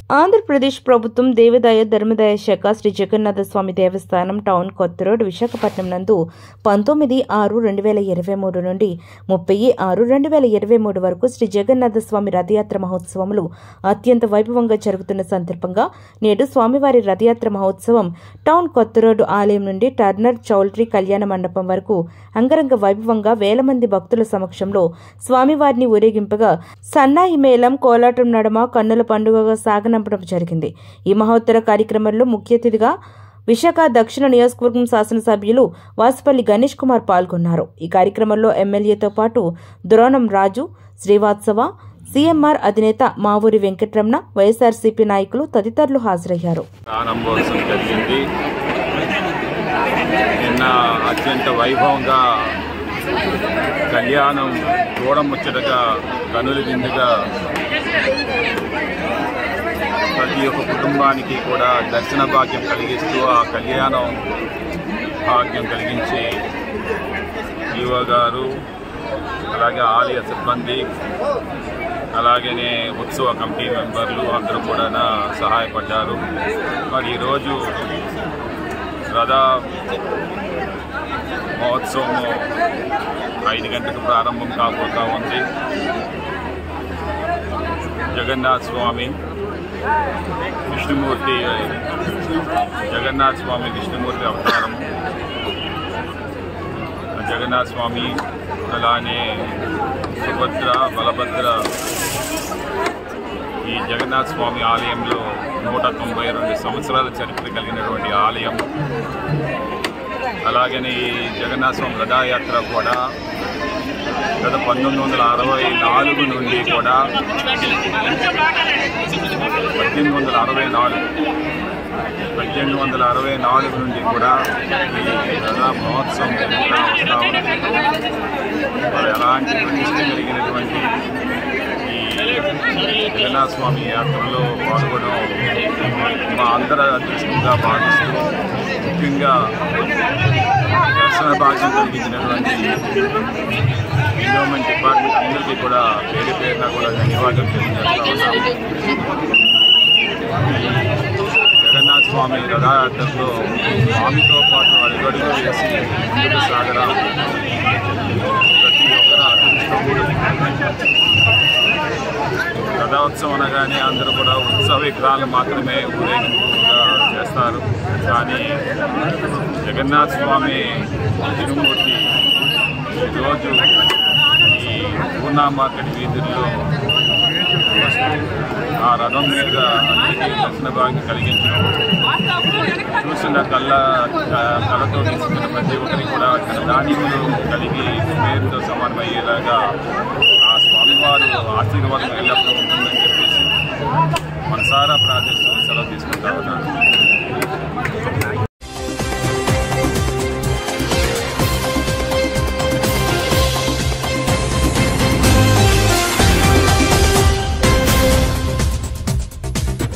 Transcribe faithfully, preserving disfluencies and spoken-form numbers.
ఆంధ్రప్రదేశ్ ప్రభుత్వం దేవాదాయ ధర్మదాయ శాఖ శ్రీ జగన్నాథ స్వామి దేవస్థానం టౌన్ కొత్త రోడ్ విశాఖపట్నం నందు పంతొమ్మిది ఆరు రెండు వేల ఇరవై మూడు నుండి ముప్పై ఆరు రెండు వేల ఇరవై మూడు వరకు శ్రీ జగన్నాథ స్వామి రథయాత్ర మహోత్సవములు అత్యంత వైభవంగా జరుగుతున్న సందర్భంగా నేడు స్వామివారి రథయాత్ర మహోత్సవం టౌన్ కొత్త రోడ్డు ఆలయం నుండి టర్నర్ చౌల్ట్రీ కళ్యాణ మండపం వరకు అంగరంగ వైభవంగా వేల మంది భక్తుల సమక్షంలో స్వామివారిని ఊరేగింపగా సన్నాయి మేళం కోలాటం నడమ కన్నుల పండుగగా సాగనంపడం జరిగింది. ఈ మహోత్తర కార్యక్రమంలో ముఖ్య అతిథిగా విశాఖ దక్షిణ నియోజకవర్గం శాసనసభ్యులు వాసుపల్లి గణేష్ కుమార్ పాల్గొన్నారు. ఈ కార్యక్రమంలో ఎమ్మెల్యేతో పాటు దురోణం రాజు, శ్రీవాత్సవ, సీఎంఆర్ అధినేత మావూరి వెంకటరమణ, వైఎస్ఆర్సీపీ నాయకులు తదితరులు హాజరయ్యారు. నిన్న అత్యంత వైభవంగా కళ్యాణం చూడముచ్చటగా కనుల విందుగా ప్రతి ఒక్క కుటుంబానికి కూడా దర్శన భాగ్యం కలిగిస్తూ ఆ కళ్యాణం భాగ్యం కలిగించి ఈవో గారు, అలాగే ఆలయ సిబ్బంది, అలాగనే ఉత్సవ కమిటీ మెంబర్లు అందరూ కూడా సహాయపడ్డారు. మరి ఈరోజు రథ మహోత్సవం ఐదు గంటలకు ప్రారంభం కాబోతా ఉంది. జగన్నాథ స్వామి విష్ణుమూర్తి జగన్నాథ స్వామి విష్ణుమూర్తి అవతారం. జగన్నాథ స్వామి అలానే సుభద్ర, బలభద్ర ఈ జగన్నాథ స్వామి ఆలయంలో నూట తొంభై రెండు సంవత్సరాల చరిత్ర కలిగినటువంటి ఆలయం. అలాగనే ఈ జగన్నాథ స్వామి రథయాత్ర కూడా గత పంతొమ్మిది వందల అరవై నాలుగు నుండి కూడా పద్దెనిమిది వందల అరవై నాలుగు పద్దెనిమిది వందల అరవై నాలుగు నుండి కూడా ఈ రథ మహోత్సవం జరుగుతూ వస్తూ ఉంది. మరి ఎలాంటి ప్రతిష్ట కలిగినటువంటి ఈ జగన్నాథ స్వామి యాత్రలో పాల్గొనడం మా అందరి అదృష్టంగా భావిస్తూ, ముఖ్యంగా దర్శన భాగ్యం కలిగించినటువంటి ఎండోమెంట్ డిపార్ట్మెంట్ అందరికీ కూడా పేరు పేరున కూడా ధన్యవాదాలు తెలియజేస్తా ఉన్నాము. జగన్నాథ స్వామి రథయాత్రలో స్వామితో పాటు అడుగడుగు వేసి ముందుకు సాగడం ప్రతి ఒక్కరు అదృష్టం. రథోత్సవం అనగానే అందరూ కూడా ఉత్సవ విగ్రహాలు మాత్రమే ఊరేగింపుగా చేస్తారు. కానీ జగన్నాథ స్వామి తిరుమూర్తి ఈరోజు ఈ పూర్ణ మార్కెట్ వీధుల్లో ఆ రథం మీద అందరికీ దర్శన భాగ్యం కలిగించడం, చూసిన కళ్ళ కళతో తీసుకున్న ప్రతి ఒక్కరికి కూడా ధాన్యములు కలిగి పేరుతో సమానమయ్యేలాగా ఆ స్వామివారు ఆశీర్వాదం ఎల్లప్పుడూ ఉంటుందని చెప్పేసి మనసారా ప్రార్థిస్తూ సెలవు తీసుకుంటా ఉన్నాను.